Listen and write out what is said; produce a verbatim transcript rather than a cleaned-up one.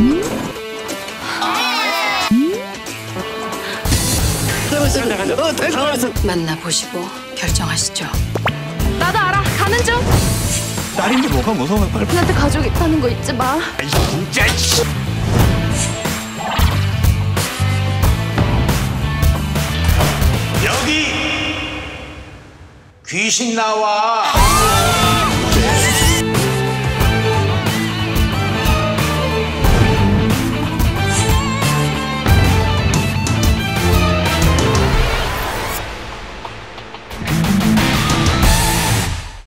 만나보시고 결정하시죠. 나도 알아. 가는 중. 딸인데 뭐가 무서워. 빨리. 우리한테 가족 있다는 거 잊지 마. 아이 진짜. 여기 귀신 나와.